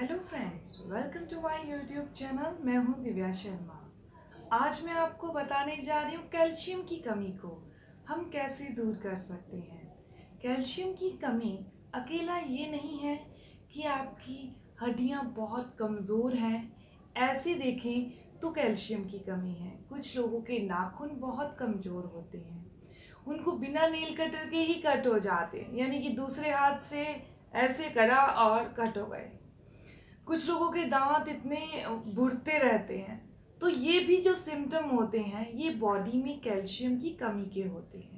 Hello friends, welcome to my YouTube channel. मैं हूं दिव्या शर्मा। आज मैं आपको बताने जा रही हूं कैल्शियम की कमी को हम कैसे दूर कर सकते हैं। कैल्शियम की कमी अकेला ये नहीं है कि आपकी हड्डियां बहुत कमज़ोर हैं, ऐसे देखें तो कैल्शियम की कमी है। कुछ लोगों के नाखून बहुत कमज़ोर होते हैं, उनको बिना नेल कटर के ही कट हो जाते हैं, यानी कि दूसरे हाथ से ऐसे करा और कट हो गए। कुछ लोगों के दांत इतने भुरते रहते हैं। तो ये भी जो सिम्टम होते हैं ये बॉडी में कैल्शियम की कमी के होते हैं।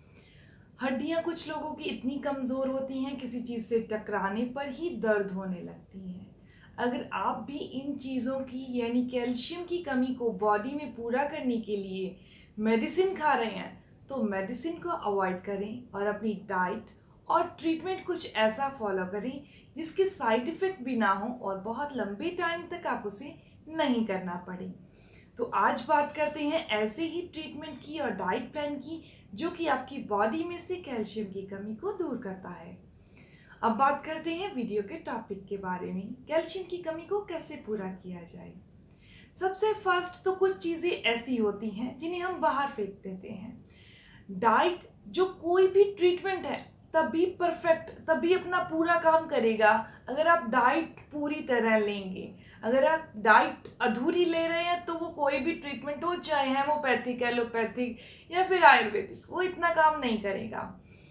हड्डियां कुछ लोगों की इतनी कमज़ोर होती हैं किसी चीज़ से टकराने पर ही दर्द होने लगती हैं। अगर आप भी इन चीज़ों की यानी कैल्शियम की कमी को बॉडी में पूरा करने के लिए मेडिसिन खा रहे हैं तो मेडिसिन को अवॉइड करें और अपनी डाइट और ट्रीटमेंट कुछ ऐसा फॉलो करें जिसके साइड इफ़ेक्ट भी ना हो और बहुत लंबे टाइम तक आप उसे नहीं करना पड़े। तो आज बात करते हैं ऐसे ही ट्रीटमेंट की और डाइट प्लान की जो कि आपकी बॉडी में से कैल्शियम की कमी को दूर करता है। अब बात करते हैं वीडियो के टॉपिक के बारे में, कैल्शियम की कमी को कैसे पूरा किया जाए। सबसे फर्स्ट तो कुछ चीज़ें ऐसी होती हैं जिन्हें हम बाहर फेंक देते हैं। डाइट जो कोई भी ट्रीटमेंट है तभी परफेक्ट, तभी अपना पूरा काम करेगा अगर आप डाइट पूरी तरह लेंगे। अगर आप डाइट अधूरी ले रहे हैं तो वो कोई भी ट्रीटमेंट हो, चाहे हेमोपैथिक, एलोपैथिक या फिर आयुर्वेदिक, वो इतना काम नहीं करेगा।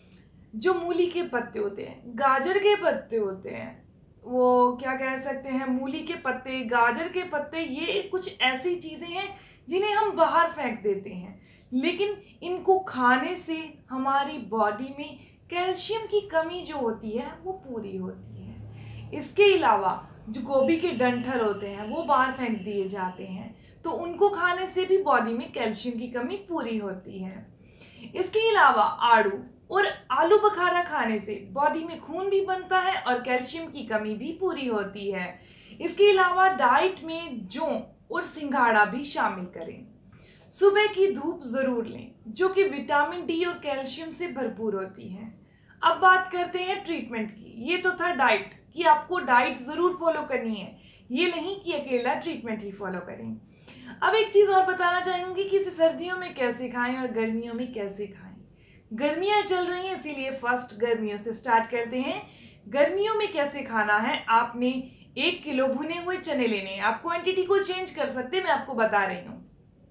जो मूली के पत्ते होते हैं, गाजर के पत्ते होते हैं, वो क्या कह सकते हैं, मूली के पत्ते, गाजर के पत्ते, ये कुछ ऐसी चीज़ें हैं जिन्हें हम बाहर फेंक देते हैं, लेकिन इनको खाने से हमारी बॉडी में कैल्शियम की कमी जो होती है वो पूरी होती है। इसके अलावा जो गोभी के डंठल होते हैं वो बाहर फेंक दिए जाते हैं, तो उनको खाने से भी बॉडी में कैल्शियम की कमी पूरी होती है। इसके अलावा आड़ू और आलू बुखारा खाने से बॉडी में खून भी बनता है और कैल्शियम की कमी भी पूरी होती है। इसके अलावा डाइट में जौ और सिंघाड़ा भी शामिल करें। सुबह की धूप जरूर लें जो कि विटामिन डी और कैल्शियम से भरपूर होती है। अब बात करते हैं ट्रीटमेंट की। ये तो था डाइट कि आपको डाइट जरूर फॉलो करनी है, ये नहीं कि अकेला ट्रीटमेंट ही फॉलो करें। अब एक चीज़ और बताना चाहूँगी कि इसे सर्दियों में कैसे खाएं और गर्मियों में कैसे खाएं। गर्मियाँ चल रही हैं इसीलिए फर्स्ट गर्मियों से स्टार्ट करते हैं। गर्मियों में कैसे खाना है, आपने 1 किलो भुने हुए चने लेने हैं। आप क्वांटिटी को चेंज कर सकते हैं, मैं आपको बता रही हूँ।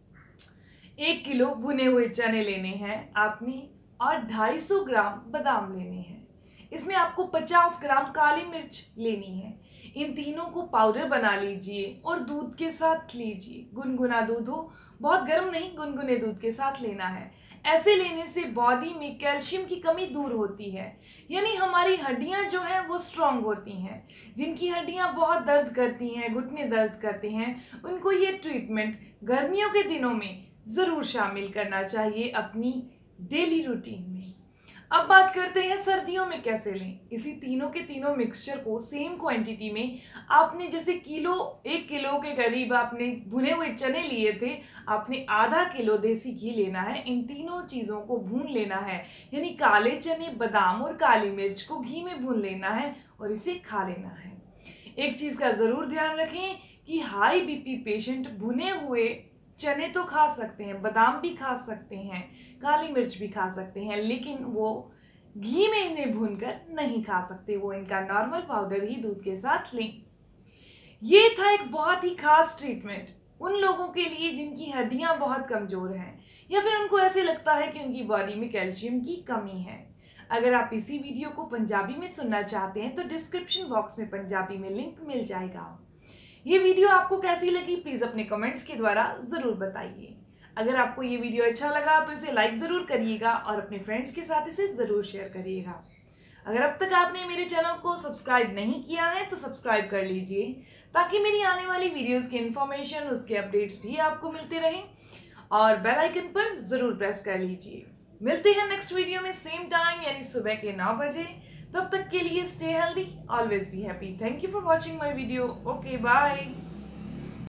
1 किलो भुने हुए चने लेने हैं आपने और 250 ग्राम बादाम लेने हैं। इसमें आपको 50 ग्राम काली मिर्च लेनी है। इन तीनों को पाउडर बना लीजिए और दूध के साथ लीजिए। गुनगुना दूध हो, बहुत गर्म नहीं, गुनगुने दूध के साथ लेना है। ऐसे लेने से बॉडी में कैल्शियम की कमी दूर होती है, यानी हमारी हड्डियां जो हैं वो स्ट्रांग होती हैं। जिनकी हड्डियां बहुत दर्द करती हैं, घुटने दर्द करते हैं, उनको ये ट्रीटमेंट गर्मियों के दिनों में ज़रूर शामिल करना चाहिए अपनी डेली रूटीन में। अब बात करते हैं सर्दियों में कैसे लें। इसी तीनों के तीनों मिक्सचर को सेम क्वांटिटी में आपने जैसे 1 किलो के करीब आपने भुने हुए चने लिए थे, आपने आधा किलो देसी घी लेना है। इन तीनों चीज़ों को भून लेना है, यानी काले चने, बादाम और काली मिर्च को घी में भून लेना है और इसे खा लेना है। एक चीज़ का ज़रूर ध्यान रखें कि हाई बीपी पेशेंट भुने हुए चने तो खा सकते हैं, बादाम भी खा सकते हैं, काली मिर्च भी खा सकते हैं, लेकिन वो घी में इन्हें भूनकर नहीं खा सकते। वो इनका नॉर्मल पाउडर ही दूध के साथ लें। ये था एक बहुत ही खास ट्रीटमेंट उन लोगों के लिए जिनकी हड्डियां बहुत कमज़ोर हैं या फिर उनको ऐसे लगता है कि उनकी बॉडी में कैल्शियम की कमी है। अगर आप इसी वीडियो को पंजाबी में सुनना चाहते हैं तो डिस्क्रिप्शन बॉक्स में पंजाबी में लिंक मिल जाएगा। ये वीडियो आपको कैसी लगी प्लीज़ अपने कमेंट्स के द्वारा ज़रूर बताइए। अगर आपको ये वीडियो अच्छा लगा तो इसे लाइक ज़रूर करिएगा और अपने फ्रेंड्स के साथ इसे ज़रूर शेयर करिएगा। अगर अब तक आपने मेरे चैनल को सब्सक्राइब नहीं किया है तो सब्सक्राइब कर लीजिए ताकि मेरी आने वाली वीडियोस की इन्फॉर्मेशन, उसके अपडेट्स भी आपको मिलते रहें और बेल आइकन पर ज़रूर प्रेस कर लीजिए। मिलते हैं नेक्स्ट वीडियो में सेम टाइम यानी सुबह के 9 बजे। तब तक के लिए stay healthy, always be happy. Thank you for watching my video. Okay, bye.